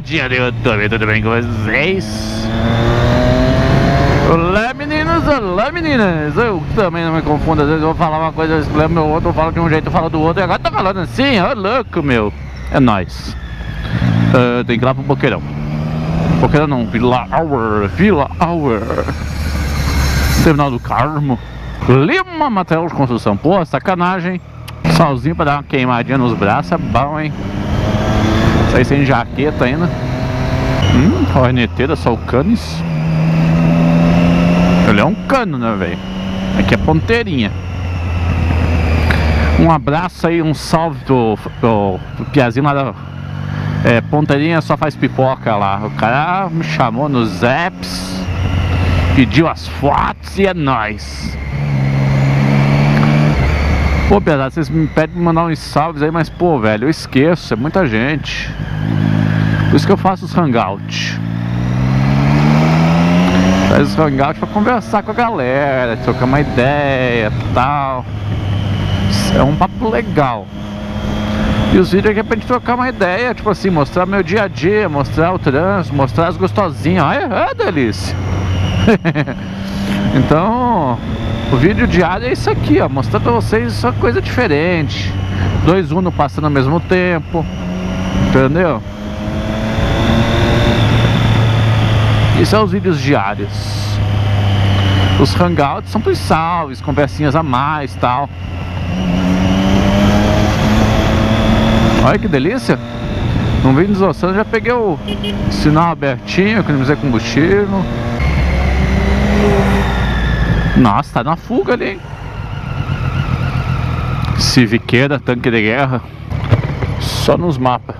Molecadinha do YouTube, tudo bem com vocês? Olá meninos, olá meninas. Eu também não me confundo, às vezes eu vou falar uma coisa, eu lembro o outro, eu falo de um jeito, eu falo do outro. E agora tá falando assim, ô louco meu. É nóis. Tem que ir lá pro Boqueirão. Boqueirão não, Vila Hour. Terminal do Carmo, Lima Material de Construção. Pô, sacanagem. Solzinho pra dar uma queimadinha nos braços é bom, hein? Isso aí sem jaqueta ainda. Corneteira, só o canis. Ele é um cano, né, velho? Aqui é ponteirinha. Um abraço aí, um salve pro Piazinho lá da Ponteirinha Só Faz Pipoca lá. O cara me chamou nos apps, pediu as fotos e é nóis. Pô, Piazada, vocês me pedem pra mandar uns salves aí, mas pô, velho, eu esqueço, é muita gente. Por isso que eu faço os hangouts. Faz os hangouts pra conversar com a galera, trocar uma ideia e tal. É um papo legal. E os vídeos aqui é pra gente trocar uma ideia, tipo assim, mostrar meu dia a dia, mostrar o trânsito, mostrar as gostosinhas. Ai, é delícia. Então, o vídeo diário é isso aqui, ó, mostrar pra vocês só coisa diferente. 2 Uno passando ao mesmo tempo, entendeu? Isso são os vídeos diários. Os hangouts são pros salves, conversinhas a mais e tal. Olha que delícia. Não vem desossando, já peguei o sinal abertinho, economizei combustível. Nossa, tá na fuga ali, hein? Civiqueira, tanque de guerra. Só nos mapas.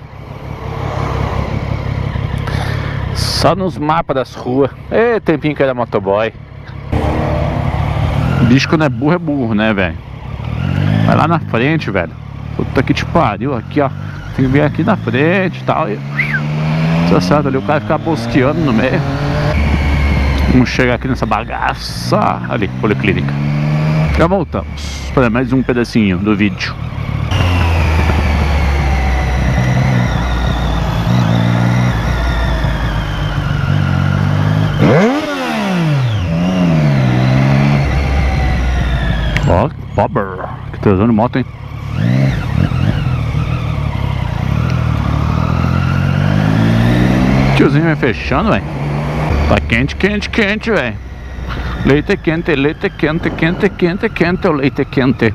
Só nos mapas das ruas. Ê, tempinho que era motoboy. Bicho quando é burro, né, velho? Vai lá na frente, velho. Puta que te pariu, aqui, ó. Tem que vir aqui na frente e tal. Tá certo ali, o cara fica bosqueando no meio. Vamos chegar aqui nessa bagaça. Ali, policlínica. Já voltamos para mais um pedacinho do vídeo. Ó, Bobber. Que tá usando moto, hein? Tiozinho vai fechando, velho. Tá quente, velho. Leite quente, o leite quente.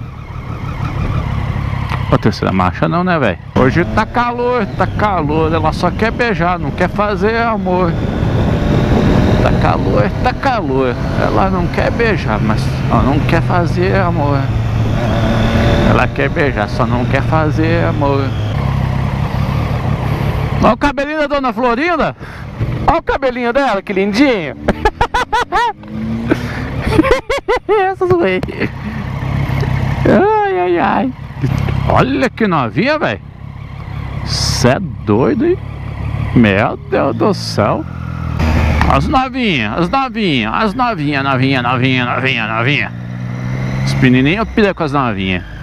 A terceira marcha não, né, velho? Hoje tá calor. Ela só quer beijar, não quer fazer amor. Tá calor. Ela não quer beijar, mas ela não quer fazer amor. Ela quer beijar, só não quer fazer amor. Olha o cabelinho da dona Florinda. Olha o cabelinho dela, que lindinho. Essa zoei. Ai. Olha que novinha, velho. Cê é doido, hein? Meu Deus do céu. As novinhas. Os pequenininhos pira com as novinhas.